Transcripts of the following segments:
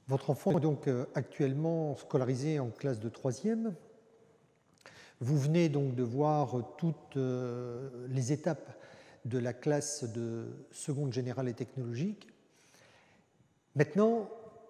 Votre enfant est donc actuellement scolarisé en classe de 3e. Vous venez donc de voir toutes les étapes de la classe de seconde générale et technologique. Maintenant,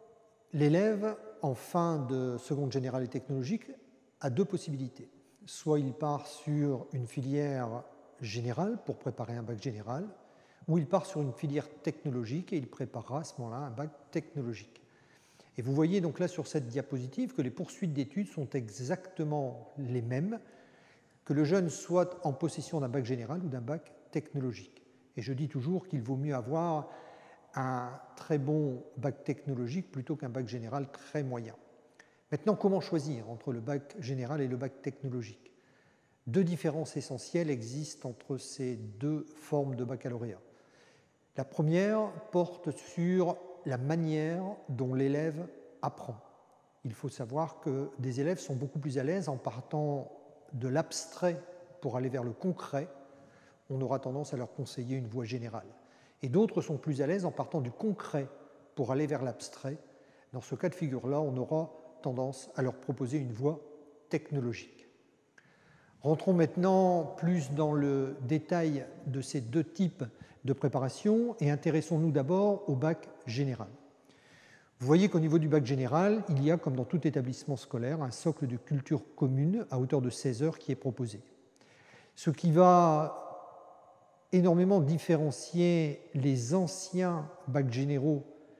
l'élève en fin de seconde générale et technologique a deux possibilités. Soit il part sur une filière générale pour préparer un bac général, ou il part sur une filière technologique et il préparera à ce moment-là un bac technologique. Et vous voyez donc là sur cette diapositive que les poursuites d'études sont exactement les mêmes, que le jeune soit en possession d'un bac général ou d'un bac technologique. Et je dis toujours qu'il vaut mieux avoir un très bon bac technologique plutôt qu'un bac général très moyen. Maintenant, comment choisir entre le bac général et le bac technologique? Deux différences essentielles existent entre ces deux formes de baccalauréat. La première porte sur la manière dont l'élève apprend. Il faut savoir que des élèves sont beaucoup plus à l'aise en partant de l'abstrait pour aller vers le concret. On aura tendance à leur conseiller une voie générale. Et d'autres sont plus à l'aise en partant du concret pour aller vers l'abstrait. Dans ce cas de figure-là, on aura tendance à leur proposer une voie technologique. Rentrons maintenant plus dans le détail de ces deux types de préparation et intéressons-nous d'abord au bac général. Vous voyez qu'au niveau du bac général, il y a, comme dans tout établissement scolaire, un socle de culture commune à hauteur de 16 heures qui est proposé. Ce qui va énormément différencier les anciens bacs généraux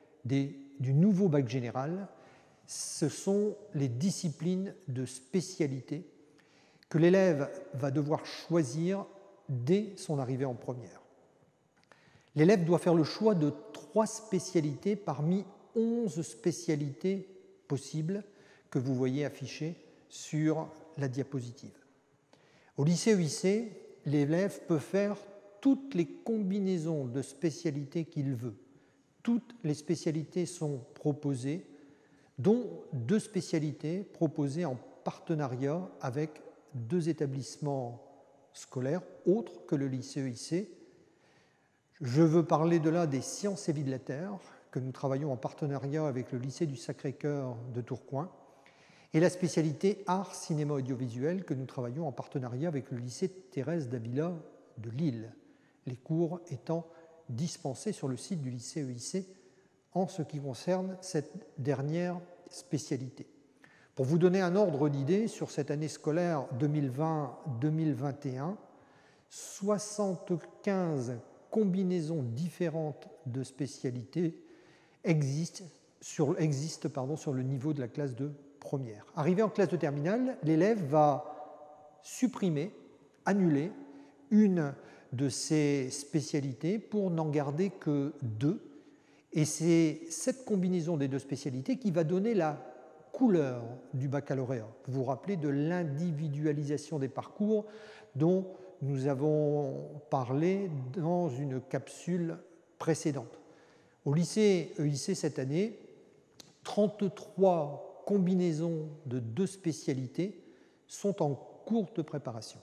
du nouveau bac général, ce sont les disciplines de spécialité que l'élève va devoir choisir dès son arrivée en première. L'élève doit faire le choix de 3 spécialités parmi 11 spécialités possibles que vous voyez affichées sur la diapositive. Au lycée-UIC, l'élève peut faire toutes les combinaisons de spécialités qu'il veut. Toutes les spécialités sont proposées, dont 2 spécialités proposées en partenariat avec 2 établissements scolaires autres que le lycée-UIC. Je veux parler de là des sciences et vie de la Terre, que nous travaillons en partenariat avec le lycée du Sacré-Cœur de Tourcoing, et la spécialité art, cinéma, audiovisuel, que nous travaillons en partenariat avec le lycée Thérèse d'Avila de Lille, les cours étant dispensés sur le site du lycée-UIC en ce qui concerne cette dernière spécialité. Pour vous donner un ordre d'idée, sur cette année scolaire 2020-2021, 75 combinaisons différentes de spécialités existent sur le niveau de la classe de première. Arrivé en classe de terminale, l'élève va supprimer, annuler une de ces spécialités pour n'en garder que 2. Et c'est cette combinaison des 2 spécialités qui va donner la couleur du baccalauréat. Vous vous rappelez de l'individualisation des parcours dont nous avons parlé dans une capsule précédente. Au lycée-UIC cette année, 33 combinaisons de 2 spécialités sont en cours de préparation.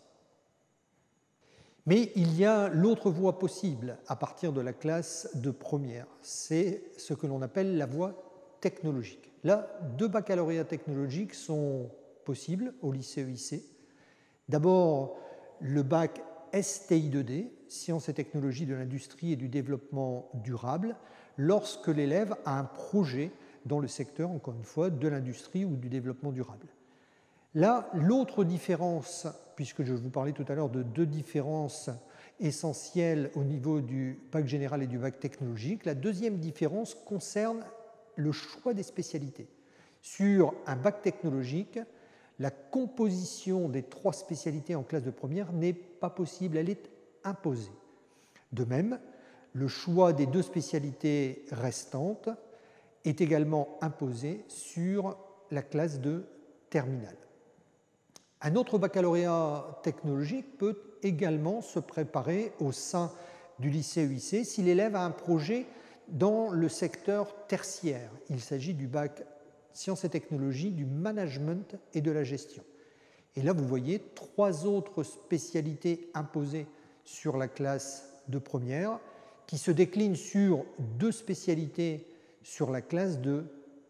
Mais il y a l'autre voie possible à partir de la classe de première, c'est ce que l'on appelle la voie technologique. Là, 2 baccalauréats technologiques sont possibles au lycée-UIC. D'abord, le bac STI2D, Sciences et technologies de l'industrie et du développement durable, lorsque l'élève a un projet dans le secteur, encore une fois, de l'industrie ou du développement durable. Là, l'autre différence, puisque je vous parlais tout à l'heure de 2 différences essentielles au niveau du bac général et du bac technologique, la deuxième différence concerne le choix des spécialités. Sur un bac technologique, la composition des 3 spécialités en classe de première n'est pas possible, elle est imposée. De même, le choix des 2 spécialités restantes est également imposé sur la classe de terminale. Un autre baccalauréat technologique peut également se préparer au sein du lycée-UIC si l'élève a un projet dans le secteur tertiaire. Il s'agit du bac sciences et technologies, du management et de la gestion. Et là, vous voyez 3 autres spécialités imposées sur la classe de première qui se déclinent sur 2 spécialités sur la classe de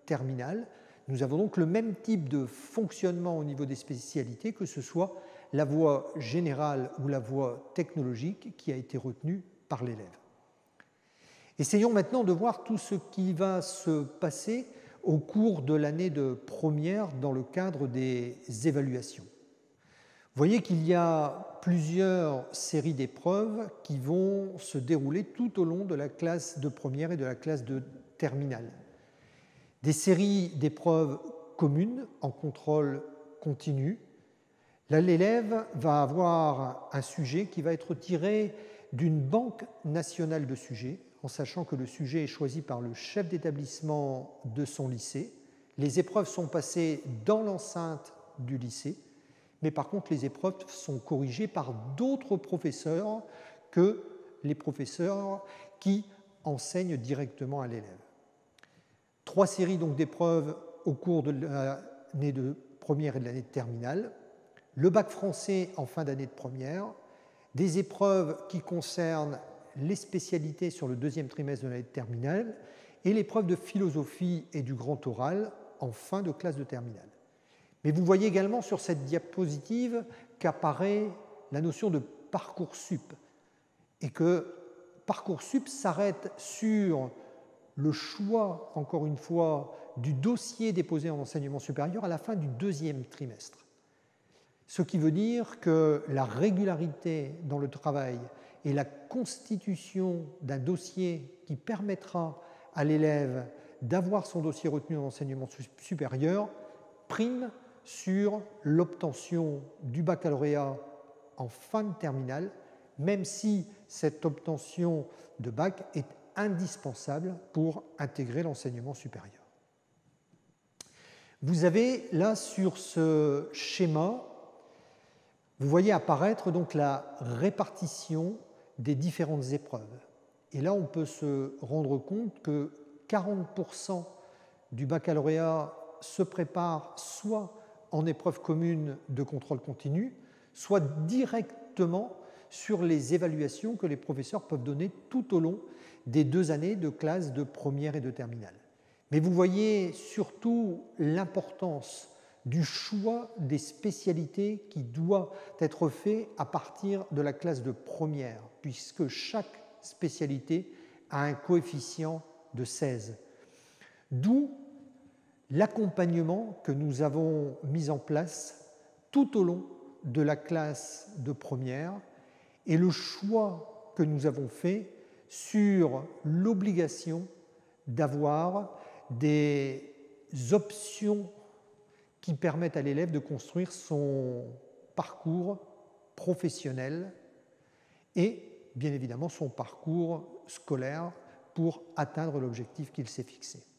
terminale. Nous avons donc le même type de fonctionnement au niveau des spécialités, que ce soit la voie générale ou la voie technologique qui a été retenue par l'élève. Essayons maintenant de voir tout ce qui va se passer au cours de l'année de première dans le cadre des évaluations. Vous voyez qu'il y a plusieurs séries d'épreuves qui vont se dérouler tout au long de la classe de première et de la classe de terminale. Des séries d'épreuves communes en contrôle continu. Là, l'élève va avoir un sujet qui va être tiré d'une banque nationale de sujets, en sachant que le sujet est choisi par le chef d'établissement de son lycée. Les épreuves sont passées dans l'enceinte du lycée, mais par contre, les épreuves sont corrigées par d'autres professeurs que les professeurs qui enseignent directement à l'élève. 3 séries donc d'épreuves au cours de l'année de première et de l'année de terminale. Le bac français en fin d'année de première, des épreuves qui concernent les spécialités sur le deuxième trimestre de l'année de terminale et l'épreuve de philosophie et du grand oral en fin de classe de terminale. Mais vous voyez également sur cette diapositive qu'apparaît la notion de Parcoursup et que Parcoursup s'arrête sur le choix, encore une fois, du dossier déposé en enseignement supérieur à la fin du deuxième trimestre. Ce qui veut dire que la régularité dans le travail et la constitution d'un dossier qui permettra à l'élève d'avoir son dossier retenu en enseignement supérieur prime sur l'obtention du baccalauréat en fin de terminale, même si cette obtention de bac est indispensable pour intégrer l'enseignement supérieur. Vous avez là sur ce schéma, vous voyez apparaître donc la répartition des différentes épreuves. Et là, on peut se rendre compte que 40% du baccalauréat se prépare soit en épreuve commune de contrôle continu, soit directement sur les évaluations que les professeurs peuvent donner tout au long des 2 années de classe de première et de terminale. Mais vous voyez surtout l'importance du choix des spécialités qui doit être fait à partir de la classe de première, puisque chaque spécialité a un coefficient de 16. D'où l'accompagnement que nous avons mis en place tout au long de la classe de première et le choix que nous avons fait sur l'obligation d'avoir des options qui permettent à l'élève de construire son parcours professionnel et bien évidemment son parcours scolaire pour atteindre l'objectif qu'il s'est fixé.